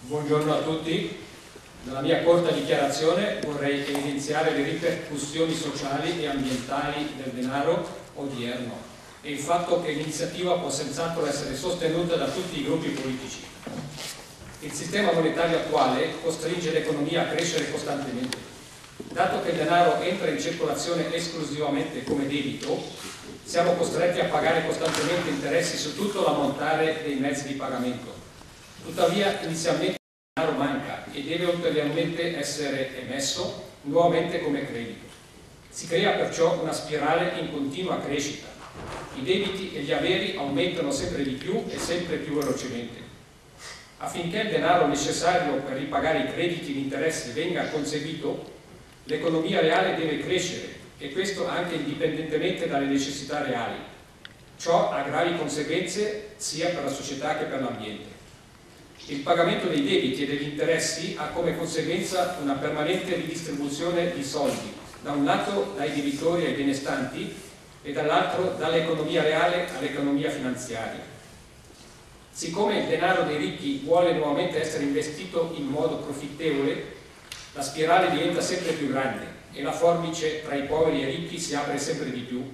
Buongiorno a tutti. Nella mia corta dichiarazione vorrei evidenziare le ripercussioni sociali e ambientali del denaro odierno e il fatto che l'iniziativa può senz'altro essere sostenuta da tutti i gruppi politici. Il sistema monetario attuale costringe l'economia a crescere costantemente. Dato che il denaro entra in circolazione esclusivamente come debito, siamo costretti a pagare costantemente interessi su tutto l'ammontare dei mezzi di pagamento. Tuttavia, inizialmente il denaro manca e deve ulteriormente essere emesso nuovamente come credito. Si crea perciò una spirale in continua crescita. I debiti e gli averi aumentano sempre di più e sempre più velocemente. Affinché il denaro necessario per ripagare i crediti e gli interessi venga conseguito, l'economia reale deve crescere, e questo anche indipendentemente dalle necessità reali. Ciò ha gravi conseguenze sia per la società che per l'ambiente. Il pagamento dei debiti e degli interessi ha come conseguenza una permanente ridistribuzione di soldi, da un lato dai debitori ai benestanti e dall'altro dall'economia reale all'economia finanziaria. Siccome il denaro dei ricchi vuole nuovamente essere investito in modo profittevole, la spirale diventa sempre più grande e la forbice tra i poveri e i ricchi si apre sempre di più.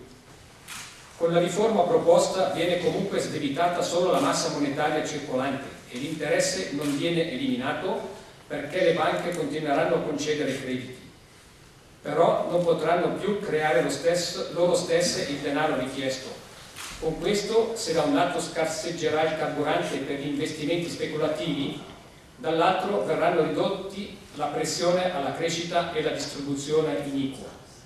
Con la riforma proposta viene comunque sdebitata solo la massa monetaria circolante e l'interesse non viene eliminato perché le banche continueranno a concedere crediti. Però non potranno più creare loro stesse il denaro richiesto. Con questo, se da un lato scarseggerà il carburante per gli investimenti speculativi, dall'altro verranno ridotti la pressione alla crescita e la distribuzione iniqua.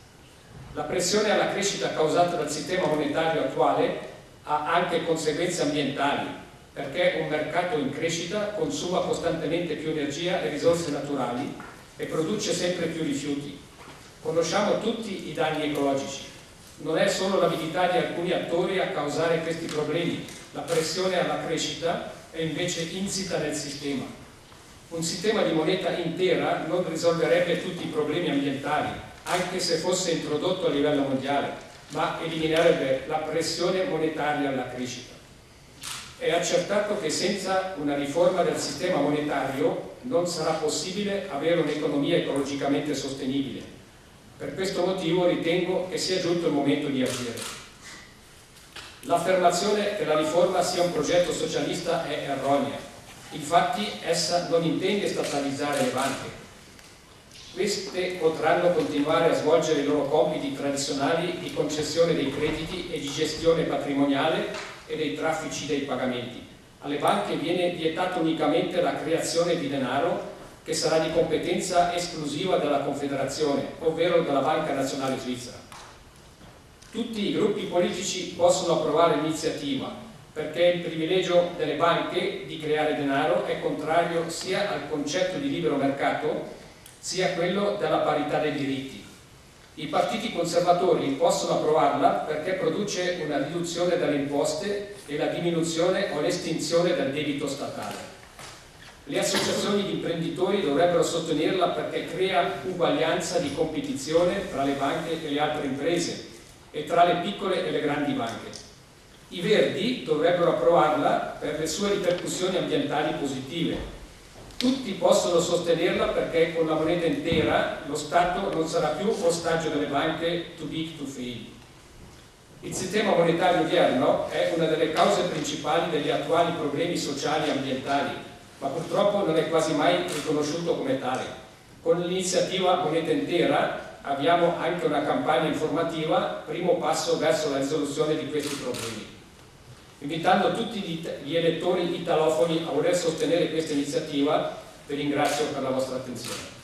La pressione alla crescita causata dal sistema monetario attuale ha anche conseguenze ambientali, perché un mercato in crescita consuma costantemente più energia e risorse naturali e produce sempre più rifiuti. Conosciamo tutti i danni ecologici. Non è solo l'avidità di alcuni attori a causare questi problemi, la pressione alla crescita è invece insita nel sistema. Un sistema di moneta intera non risolverebbe tutti i problemi ambientali, anche se fosse introdotto a livello mondiale, ma eliminerebbe la pressione monetaria alla crescita. È accertato che senza una riforma del sistema monetario non sarà possibile avere un'economia ecologicamente sostenibile. Per questo motivo ritengo che sia giunto il momento di agire. L'affermazione che la riforma sia un progetto socialista è erronea. Infatti essa non intende statalizzare le banche. Queste potranno continuare a svolgere i loro compiti tradizionali di concessione dei crediti e di gestione patrimoniale e dei traffici dei pagamenti. Alle banche viene vietata unicamente la creazione di denaro che sarà di competenza esclusiva della Confederazione, ovvero della Banca Nazionale Svizzera. Tutti i gruppi politici possono approvare l'iniziativa, perché il privilegio delle banche di creare denaro è contrario sia al concetto di libero mercato, sia a quello della parità dei diritti. I partiti conservatori possono approvarla perché produce una riduzione delle imposte e la diminuzione o l'estinzione del debito statale. Le associazioni di imprenditori dovrebbero sostenerla perché crea uguaglianza di competizione tra le banche e le altre imprese e tra le piccole e le grandi banche. I Verdi dovrebbero approvarla per le sue ripercussioni ambientali positive. Tutti possono sostenerla perché con la moneta intera lo Stato non sarà più ostaggio delle banche too big to fail. Il sistema monetario odierno è una delle cause principali degli attuali problemi sociali e ambientali, ma purtroppo non è quasi mai riconosciuto come tale. Con l'iniziativa Moneta Intera abbiamo anche una campagna informativa, primo passo verso la risoluzione di questi problemi. Invitando tutti gli elettori italofoni a voler sostenere questa iniziativa, vi ringrazio per la vostra attenzione.